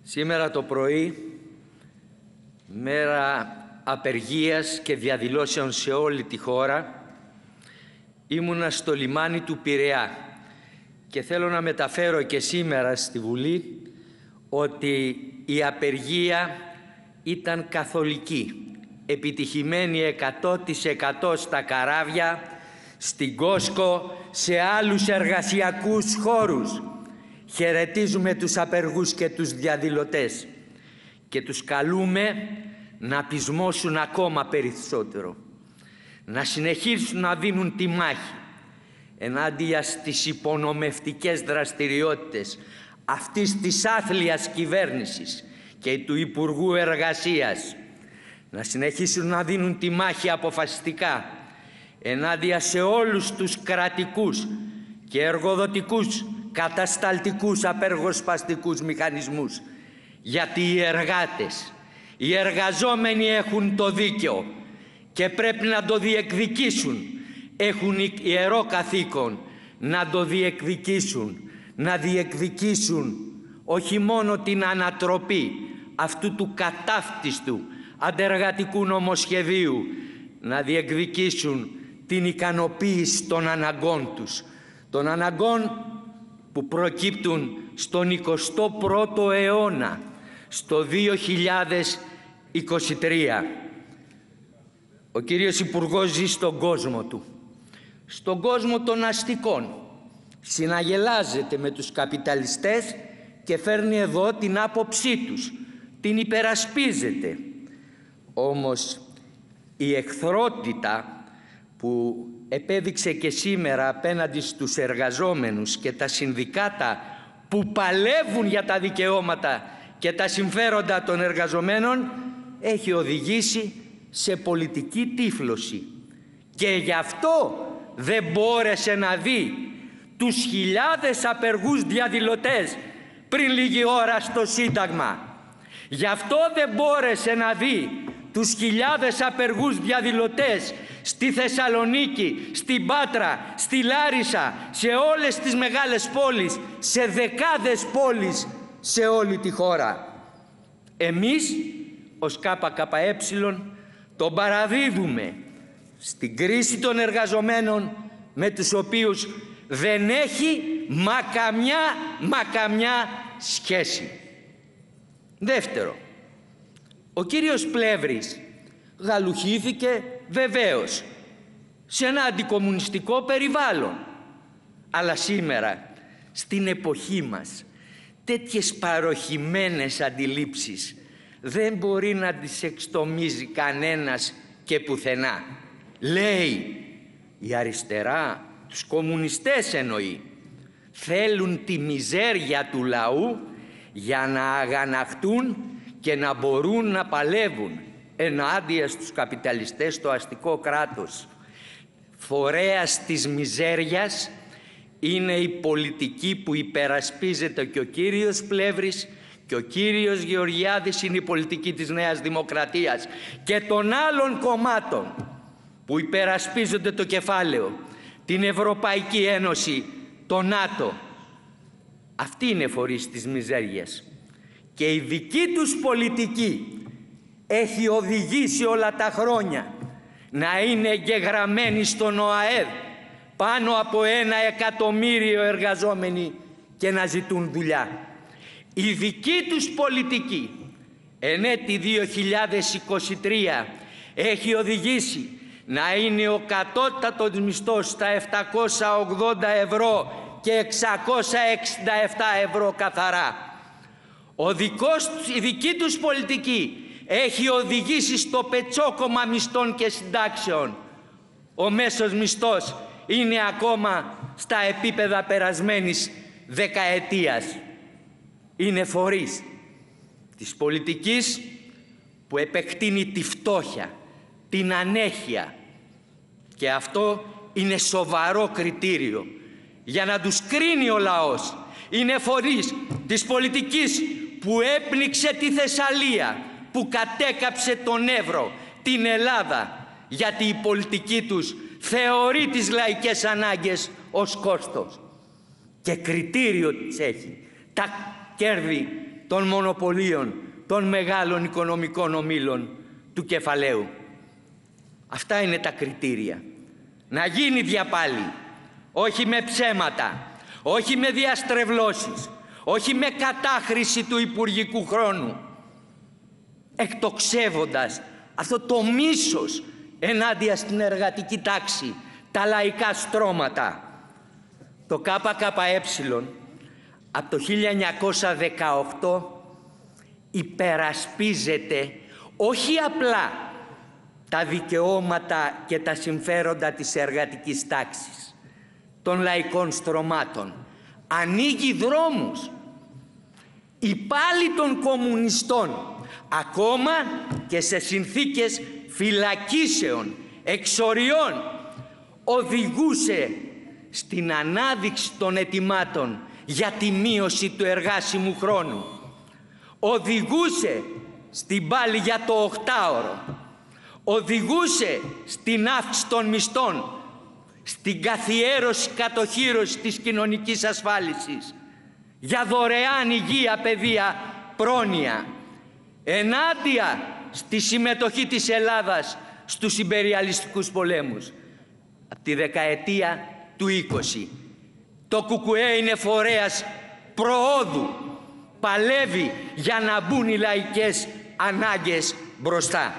Σήμερα το πρωί, μέρα απεργίας και διαδηλώσεων σε όλη τη χώρα, ήμουνα στο λιμάνι του Πειραιά και θέλω να μεταφέρω και σήμερα στη Βουλή ότι η απεργία ήταν καθολική, επιτυχημένη 100% στα καράβια, στην Κόσκο, σε άλλους εργασιακούς χώρους. Χαιρετίζουμε τους απεργούς και τους διαδηλωτές και τους καλούμε να πεισμώσουν ακόμα περισσότερο, να συνεχίσουν να δίνουν τη μάχη ενάντια στις υπονομευτικές δραστηριότητες αυτής της άθλιας κυβέρνησης και του Υπουργού Εργασίας, να συνεχίσουν να δίνουν τη μάχη αποφασιστικά ενάντια σε όλους τους κρατικούς και εργοδοτικούς κατασταλτικούς απεργοσπαστικούς μηχανισμούς, γιατί οι εργάτες, οι εργαζόμενοι έχουν το δίκαιο και πρέπει να το διεκδικήσουν. Έχουν ιερό καθήκον να το διεκδικήσουν, να διεκδικήσουν όχι μόνο την ανατροπή αυτού του κατάφτιστου αντεργατικού νομοσχεδίου, να διεκδικήσουν την ικανοποίηση των αναγκών τους, των αναγκών που προκύπτουν στον 21ο αιώνα, στο 2023. Ο κύριος Υπουργός ζει στον κόσμο του, στον κόσμο των αστικών. Συναγελάζεται με τους καπιταλιστές και φέρνει εδώ την άποψή τους, την υπερασπίζεται. Όμως η εχθρότητα που επέδειξε και σήμερα απέναντι στους εργαζόμενους και τα συνδικάτα που παλεύουν για τα δικαιώματα και τα συμφέροντα των εργαζομένων έχει οδηγήσει σε πολιτική τύφλωση. Και γι' αυτό δεν μπόρεσε να δει τους χιλιάδες απεργούς διαδηλωτές πριν λίγη ώρα στο Σύνταγμα. Γι' αυτό δεν μπόρεσε να δει τους χιλιάδες απεργούς διαδηλωτές στη Θεσσαλονίκη, στην Πάτρα, στη Λάρισα, σε όλες τις μεγάλες πόλεις, σε δεκάδες πόλεις σε όλη τη χώρα. Εμείς ως ΚΚΕ τον παραδίδουμε στην κρίση των εργαζομένων, με τους οποίους δεν έχει μα καμιά σχέση. Δεύτερο, ο κύριος Πλεύρης γαλουχήθηκε βεβαίως σε ένα αντικομμουνιστικό περιβάλλον. Αλλά σήμερα, στην εποχή μας, τέτοιες παροχημένες αντιλήψεις δεν μπορεί να τις εξτομίζει κανένας και πουθενά. Λέει, η αριστερά, τους κομμουνιστές εννοεί, θέλουν τη μιζέρια του λαού για να αγαναχτούν και να μπορούν να παλεύουν ενάντια στους καπιταλιστές, στο αστικό κράτος. Φορέας της μιζέριας είναι η πολιτική που υπερασπίζεται και ο κύριος Πλεύρης και ο κύριος Γεωργιάδης, είναι η πολιτική της Νέας Δημοκρατίας και των άλλων κομμάτων που υπερασπίζονται το κεφάλαιο, την Ευρωπαϊκή Ένωση, το ΝΑΤΟ. Αυτή είναι φορείς της μιζέριας. Και η δική τους πολιτική έχει οδηγήσει όλα τα χρόνια να είναι εγγεγραμμένοι στον ΟΑΕΔ πάνω από 1 εκατομμύριο εργαζόμενοι και να ζητούν δουλειά. Η δική τους πολιτική εν έτη 2023 έχει οδηγήσει να είναι ο κατώτατος μισθός στα 780 ευρώ και 667 ευρώ καθαρά. Η δική τους πολιτική έχει οδηγήσει στο πετσόκομμα μισθών και συντάξεων. Ο μέσος μισθός είναι ακόμα στα επίπεδα περασμένης δεκαετίας. Είναι φορείς της πολιτικής που επεκτείνει τη φτώχεια, την ανέχεια, και αυτό είναι σοβαρό κριτήριο για να τους κρίνει ο λαός. Είναι φορείς της πολιτικής που έπνιξε τη Θεσσαλία, που κατέκαψε τον Εύρο, την Ελλάδα, γιατί η πολιτική τους θεωρεί τις λαϊκές ανάγκες ως κόστος και κριτήριο της έχει τα κέρδη των μονοπωλίων, των μεγάλων οικονομικών ομίλων του κεφαλαίου. Αυτά είναι τα κριτήρια. Να γίνει διαπάλη, όχι με ψέματα, όχι με διαστρεβλώσεις, όχι με κατάχρηση του υπουργικού χρόνου, εκτοξεύοντας αυτό το μίσος ενάντια στην εργατική τάξη, τα λαϊκά στρώματα. Το ΚΚΕ από το 1918 υπερασπίζεται όχι απλά τα δικαιώματα και τα συμφέροντα της εργατικής τάξης, των λαϊκών στρωμάτων. Ανοίγει δρόμους υπάλληλοι των κομμουνιστών, ακόμα και σε συνθήκες φυλακίσεων, εξοριών, οδηγούσε στην ανάδειξη των αιτημάτων για τη μείωση του εργάσιμου χρόνου. Οδηγούσε στην πάλη για το 8ωρο. Οδηγούσε στην αύξηση των μισθών, στην καθιέρωση, κατοχύρωση της κοινωνικής ασφάλισης, για δωρεάν υγεία, παιδεία, πρόνοια, ενάντια στη συμμετοχή της Ελλάδας στους ιμπεριαλιστικούς πολέμους. Από τη δεκαετία του 20 το ΚΚΕ είναι φορέας προόδου, παλεύει για να μπουν οι λαϊκές ανάγκες μπροστά.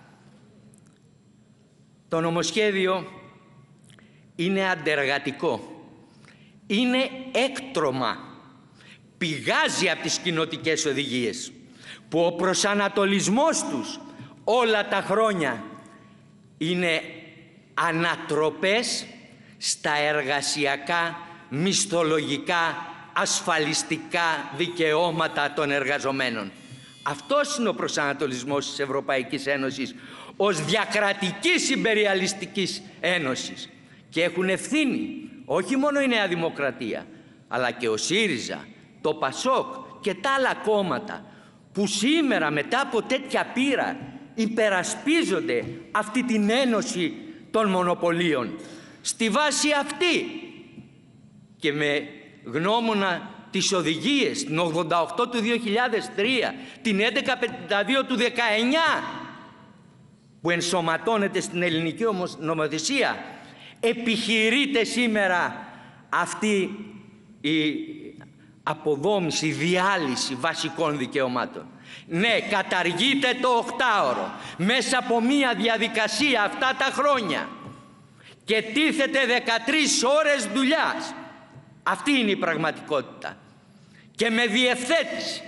Το νομοσχέδιο είναι αντεργατικό, είναι έκτρωμα, πηγάζει από τις κοινοτικές οδηγίες, που ο προσανατολισμός τους όλα τα χρόνια είναι ανατροπές στα εργασιακά, μισθολογικά, ασφαλιστικά δικαιώματα των εργαζομένων. Αυτός είναι ο προσανατολισμός της Ευρωπαϊκής Ένωσης ως διακρατικής ιμπεριαλιστικής ένωσης. Και έχουν ευθύνη όχι μόνο η Νέα Δημοκρατία, αλλά και ο ΣΥΡΙΖΑ, το ΠΑΣΟΚ και τα άλλα κόμματα που σήμερα μετά από τέτοια πείρα υπερασπίζονται αυτή την ένωση των μονοπωλίων. Στη βάση αυτή και με γνώμονα τις οδηγίες, την 88 του 2003, την 1152 του 19, που ενσωματώνεται στην ελληνική νομοθεσία, επιχειρείται σήμερα αυτή η αποδόμηση, η διάλυση βασικών δικαιωμάτων. Ναι, καταργείται το 8ωρο μέσα από μία διαδικασία αυτά τα χρόνια και τίθεται 13 ώρες δουλειάς. Αυτή είναι η πραγματικότητα. Και με διευθέτηση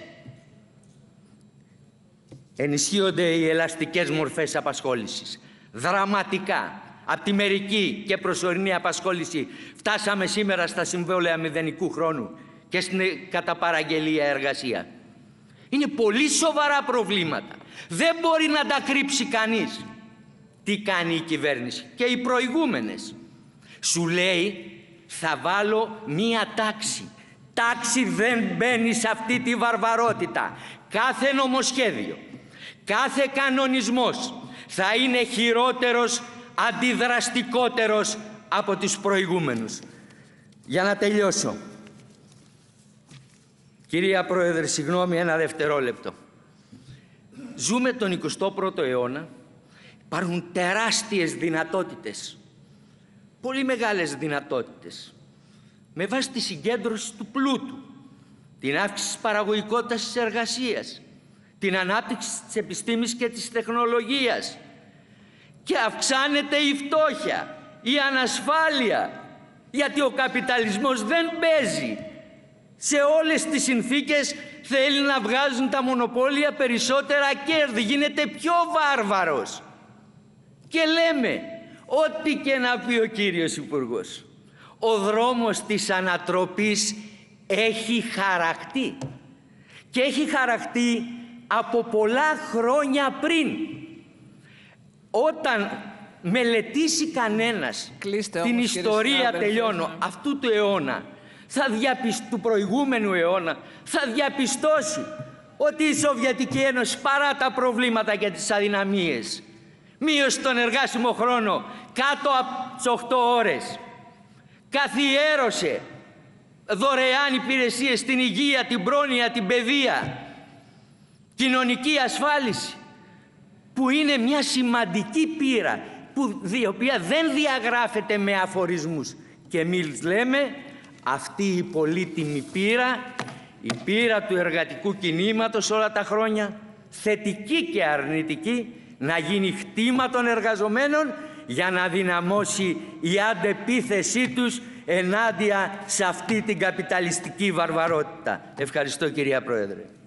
ενισχύονται οι ελαστικές μορφές απασχόλησης. Δραματικά. Από τη μερική και προσωρινή απασχόληση φτάσαμε σήμερα στα συμβόλαια μηδενικού χρόνου και στην κατά παραγγελία εργασία. Είναι πολύ σοβαρά προβλήματα. Δεν μπορεί να τα κρύψει κανείς. Τι κάνει η κυβέρνηση και οι προηγούμενες? Σου λέει θα βάλω μία τάξη. Τάξη δεν μπαίνει σε αυτή τη βαρβαρότητα. Κάθε νομοσχέδιο, κάθε κανονισμός θα είναι χειρότερος, αντιδραστικότερος από τους προηγούμενους. Για να τελειώσω. Κυρία Πρόεδρε, συγγνώμη, ένα δευτερόλεπτο. Ζούμε τον 21ο αιώνα. Υπάρχουν τεράστιες δυνατότητες. Πολύ μεγάλες δυνατότητες. Με βάση τη συγκέντρωση του πλούτου, την αύξηση της παραγωγικότητας της εργασίας, την ανάπτυξη της επιστήμης και της τεχνολογίας. Και αυξάνεται η φτώχεια, η ανασφάλεια, γιατί ο καπιταλισμός δεν παίζει. Σε όλες τις συνθήκες θέλει να βγάζουν τα μονοπόλια περισσότερα κέρδη, γίνεται πιο βάρβαρος. Και λέμε, ό,τι και να πει ο κύριος Υπουργός, ο δρόμος της ανατροπής έχει χαραχτεί. Και έχει χαραχτεί από πολλά χρόνια πριν. Όταν μελετήσει κανένας την ιστορία, τελειώνω, αυτού του αιώνα, του προηγούμενου αιώνα, θα διαπιστώσει ότι η Σοβιετική Ένωση, παρά τα προβλήματα και τις αδυναμίες, μείωσε τον εργάσιμο χρόνο κάτω από τις 8 ώρες, καθιέρωσε δωρεάν υπηρεσίες στην υγεία, την πρόνοια, την παιδεία, κοινωνική ασφάλιση, που είναι μια σημαντική πείρα, η οποία δεν διαγράφεται με αφορισμούς. Και εμείς λέμε, αυτή η πολύτιμη πείρα, η πείρα του εργατικού κινήματος όλα τα χρόνια, θετική και αρνητική, να γίνει χτήμα των εργαζομένων για να δυναμώσει η αντεπίθεσή τους ενάντια σε αυτή την καπιταλιστική βαρβαρότητα. Ευχαριστώ, κυρία Πρόεδρε.